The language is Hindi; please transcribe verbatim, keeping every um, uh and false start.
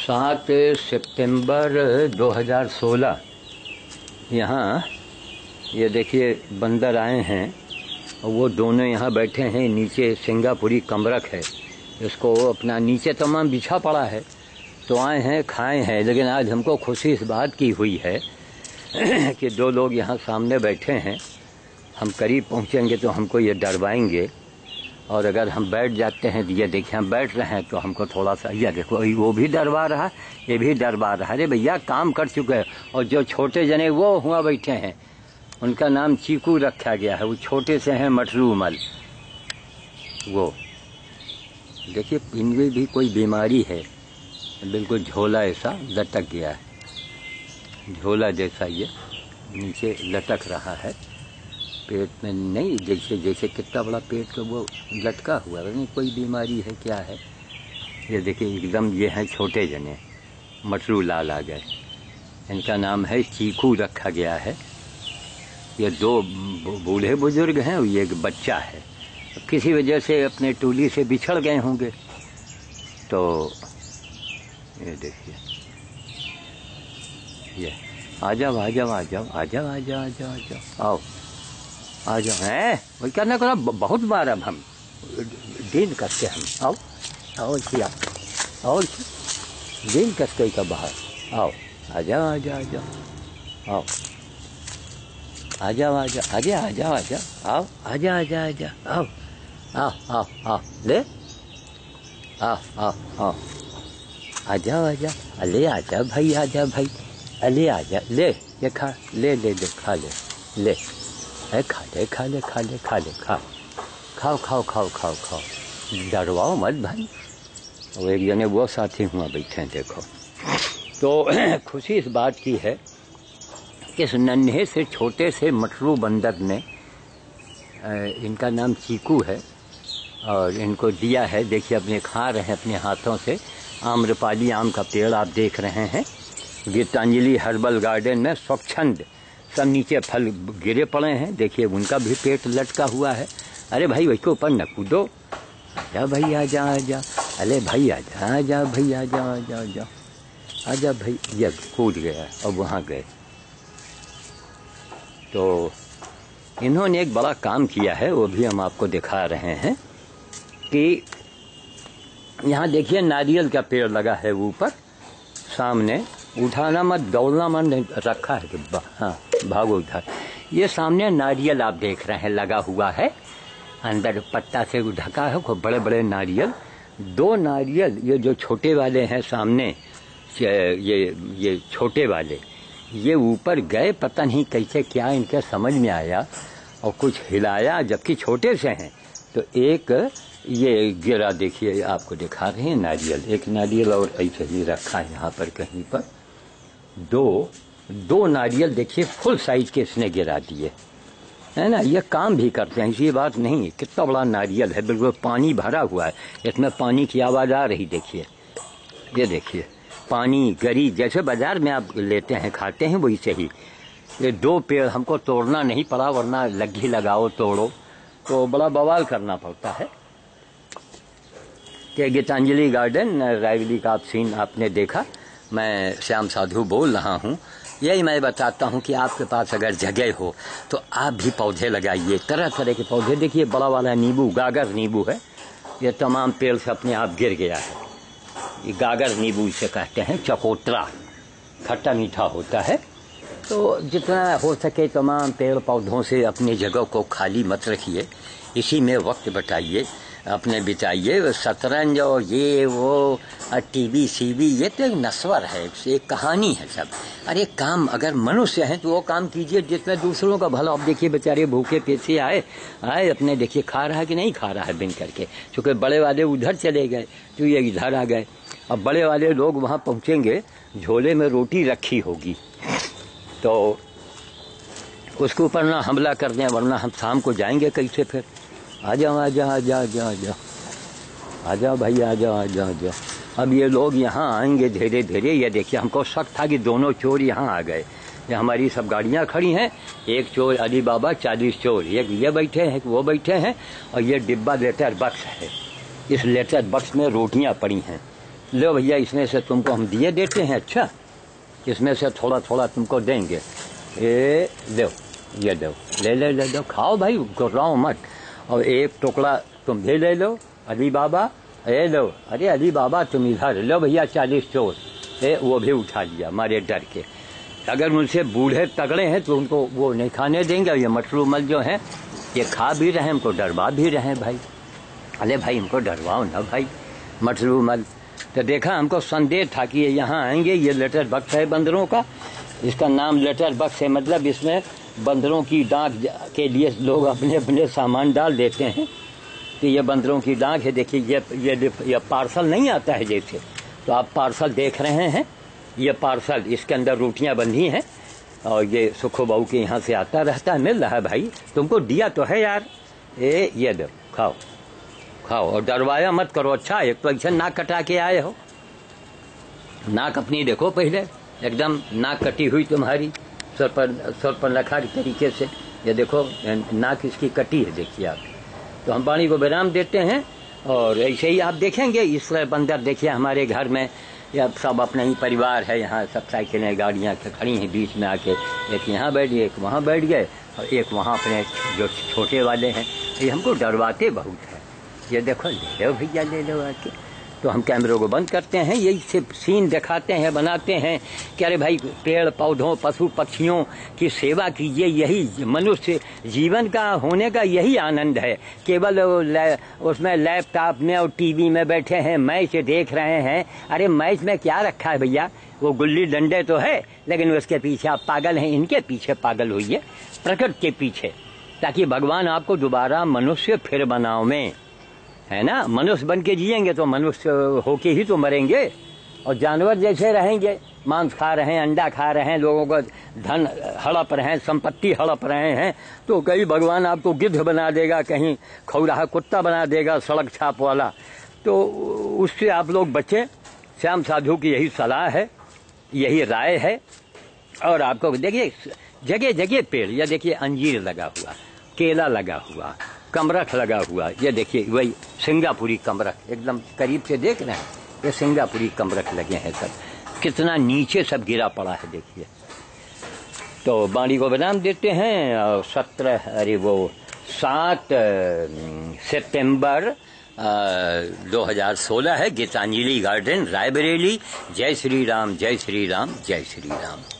सात सितंबर दो हज़ार सोलह यहाँ ये देखिए बंदर आए हैं और वो दोनों यहाँ बैठे हैं। नीचे सिंगापुरी कमरक है, इसको अपना नीचे तमाम बिछा पड़ा है, तो आए हैं खाए हैं। लेकिन आज हमको खुशी इस बात की हुई है कि दो लोग यहाँ सामने बैठे हैं। हम करीब पहुँचेंगे तो हमको ये डरवाएंगे, और अगर हम बैठ जाते हैं, ये देखिए हम बैठ रहे हैं तो हमको थोड़ा सा, यह देखो वो भी डरवा रहा, ये भी डरवा रहा। अरे भैया काम कर चुके हैं। और जो छोटे जने वो हुआ बैठे हैं, उनका नाम चीकू रखा गया है। वो छोटे से हैं मटरूमल। वो देखिए इनमें भी कोई बीमारी है, बिल्कुल झोला ऐसा लटक गया है, झोला जैसा ये नीचे लटक रहा है। पेट में नहीं, जैसे जैसे कितना बड़ा पेट तो वो लटका हुआ है, नहीं कोई बीमारी है क्या है। ये देखिए एकदम ये हैं छोटे जने, मटरू लाल आ गए। इनका नाम है चीकू रखा गया है। ये दो बूढ़े बुजुर्ग हैं और ये एक बच्चा है। किसी वजह से अपने टोली से बिछड़ गए होंगे। तो ये देखिए, ये आ जाओ आ जाओ आ जाओ आ जाओ आ जाओ आ जाओ आ जाओ आओ आ जाओ। है वही करना करा बहुत बार। अब हम दिन करके हम आओ आओ किया आओ दिन करके का बाहर आओ आ जाओ आ जाओ आ जाओ आओ आ जाओ आ जाओ आ जाओ आ जाओ आ जाओ आओ आ जाओ आ जाओ आ जाओ आओ आओ आओ आओ ले आओ आओ आओ आ जाओ आ जाओ अले आ जाओ भाई आ जाओ भाई अले आ जा ले ये खा ले ले ले खा ले ले है खा ले खा ले खा ले खा ले खा खाओ खाओ खाओ खाओ खाओ डरवाओ मत भाई। वो एक जने वो साथी हुआ बैठे हैं देखो। तो खुशी इस बात की है कि इस नन्हे से छोटे से मटरू बंदर ने, इनका नाम चीकू है, और इनको दिया है। देखिए अपने खा रहे हैं अपने हाथों से। आम्रपाली आम का पेड़ आप देख रहे हैं गीतांजलि हर्बल गार्डन में स्वच्छंद। सब नीचे फल गिरे पड़े हैं, देखिए उनका भी पेट लटका हुआ है। अरे भाई वही के ऊपर न कूदो, आजा भाई आजा आजा, अरे भाई आजा आजा भाई आजा आजा आजा आजा भाई। ये कूद गया और वहाँ गए। तो इन्होंने एक बड़ा काम किया है, वो भी हम आपको दिखा रहे हैं कि यहाँ देखिए नारियल का पेड़ लगा है ऊपर सामने। उठाना मत, दौड़ना मत, रखा है कि हाँ भागो उधर। ये सामने नारियल आप देख रहे हैं लगा हुआ है, अंदर पत्ता से ढका है, खूब बड़े बड़े नारियल। दो नारियल ये जो छोटे वाले हैं सामने, ये ये छोटे वाले ये ऊपर गए, पता नहीं कैसे क्या इनके समझ में आया और कुछ हिलाया, जबकि छोटे से हैं। तो एक ये गिरा, देखिए आपको दिखा रहे हैं नारियल, एक नारियल और ऐसे ही रखा है यहाँ पर कहीं पर। दो दो नारियल देखिए फुल साइज के इसने गिरा दिए, है ना। ये काम भी करते हैं, ऐसी बात नहीं। कितना बड़ा नारियल है, बिल्कुल पानी भरा हुआ है, इसमें पानी की आवाज़ आ रही। देखिए ये देखिए पानी गरी, जैसे बाजार में आप लेते हैं खाते हैं वैसे ही। ये दो पेड़ हमको तोड़ना नहीं पड़ा, वरना लग्गी लगाओ तोड़ो तो बड़ा बवाल करना पड़ता है। कि गीतांजलि गार्डन रायवली का आप सीन आपने देखा। मैं श्याम साधु बोल रहा हूँ। यही मैं बताता हूँ कि आपके पास अगर जगह हो तो आप भी पौधे लगाइए, तरह तरह के पौधे। देखिए बड़ा वाला नींबू, गागर नींबू है, ये तमाम पेड़ से अपने आप गिर गया है। ये गागर नींबू इसे कहते हैं, चकोतरा, खट्टा मीठा होता है। तो जितना हो सके तमाम पेड़ पौधों से अपनी जगह को खाली मत रखिए, इसी में वक्त बिताइए, अपने बिताइए। शतरंज और ये वो टीवी सीवी ये तो एक नस्वर है, एक कहानी है सब। अरे काम अगर मनुष्य हैं तो वो काम कीजिए जिसमें दूसरों का भला। अब देखिए बेचारे भूखे पेटे आए आए अपने, देखिए खा रहा है कि नहीं खा रहा है बिन करके, क्योंकि बड़े वाले उधर चले गए तो ये इधर आ गए। अब बड़े वाले लोग वहाँ पहुँचेंगे, झोले में रोटी रखी होगी तो उसके ऊपर ना हमला कर दें, वरना हम शाम को जाएंगे कैसे फिर। आ जाओ आ जाओ आ जाओ आ जाओ आ जाओ आ जाओ भाई आ जाओ आ जाओ आ जाओ। अब ये लोग यहाँ आएंगे धीरे धीरे। ये देखिए हमको शक था कि दोनों चोर यहाँ आ गए। ये हमारी सब गाड़ियाँ खड़ी हैं, एक चोर अली बाबा, चालीस चोर, एक ये बैठे हैं, एक वो बैठे हैं, और ये डिब्बा लेटर बक्स है। इस लेटर बक्स में रोटियाँ पड़ी हैं। लो भैया, इसमें से तुमको हम दिए देते हैं, अच्छा इसमें से थोड़ा थोड़ा तुमको देंगे, ये लो, ये दो, ले ले ले दो, खाओ भाई, घबराओ मत। और एक टुकड़ा तुम भी ले लो, अली बाबा, ए लो, अरे अली बाबा तुम इधर लो भैया, चालीस चोर, ए वो भी उठा लिया मारे डर के। अगर उनसे बूढ़े तगड़े हैं तो उनको वो नहीं खाने देंगे। और ये मटरू मल जो हैं ये खा भी रहे हैं, हमको डरवा भी रहे हैं भाई। अरे भाई हमको डरवाओ ना भाई, मटरू मल। तो देखा, हमको संदेह था कि ये यहाँ आएंगे, ये लेटर बक्स है बंदरों का, इसका नाम लेटर बक्स है, मतलब इसमें बंदरों की डाक के लिए लोग अपने अपने सामान डाल देते हैं। तो ये बंदरों की डाक है, देखिए ये ये ये पार्सल नहीं आता है जैसे, तो आप पार्सल देख रहे हैं, ये पार्सल, इसके अंदर रोटियां बंधी हैं और ये सुखो बहू के यहाँ से आता रहता है, मिल रहा है भाई, तुमको दिया तो है यार, ए ये दो, खाओ खाओ और डरवाया मत करो। अच्छा, एक तो ऐसे नाक कटा के आए हो, नाक अपनी देखो पहले, एकदम नाक कटी हुई तुम्हारी, सर पर सर पर रखा तरीके से, ये देखो नाक इसकी कटी है, देखिए आप। तो हम पानी को विराम देते हैं और ऐसे ही आप देखेंगे इस बंदर, देखिए हमारे घर में या सब अपना ही परिवार है, यहाँ सब साइकिलें गाड़ियाँ खड़ी हैं बीच में आके, एक यहाँ बैठ गए, एक वहाँ बैठ गए और एक वहाँ अपने जो छोटे वाले हैं, ये हमको डरवाते बहुत है। ये देखो, ले लो भैया, ले लो आके। तो हम कैमरों को बंद करते हैं, यही से सीन दिखाते हैं, बनाते हैं कि अरे भाई पेड़ पौधों पशु पक्षियों की सेवा कीजिए, यही मनुष्य जीवन का होने का यही आनंद है। केवल उसमें लैपटॉप में और टीवी में बैठे हैं, मैच देख रहे हैं, अरे मैच में क्या रखा है भैया, वो गुल्ली डंडे तो है, लेकिन उसके पीछे आप पागल हैं, इनके पीछे पागल होइए, प्रकृति के पीछे, ताकि भगवान आपको दोबारा मनुष्य फिर बनाओ में, है ना। मनुष्य बन के जिएंगे तो मनुष्य होके ही तो मरेंगे, और जानवर जैसे रहेंगे, मांस खा रहे हैं, अंडा खा रहे हैं, लोगों का धन हड़प रहे हैं, संपत्ति हड़प रहे हैं, तो कहीं भगवान आपको गिद्ध बना देगा, कहीं खौराहा कुत्ता बना देगा सड़क छाप वाला, तो उससे आप लोग बचें। श्याम साधु की यही सलाह है, यही राय है। और आपको देखिए जगह जगह पेड़, या देखिए अंजीर लगा हुआ, केला लगा हुआ, कमरख लगा हुआ, ये देखिए वही सिंगापुरी कमरख, एकदम करीब से देख रहे हैं, ये सिंगापुरी कमरख लगे हैं सब, कितना नीचे सब गिरा पड़ा है देखिए। तो बाणी को विराम देते हैं और सत्रह अरे वो सात सितंबर दो हजार सोलह है, गीतांजलि गार्डन, रायबरेली। जय श्री राम, जय श्री राम, जय श्री राम।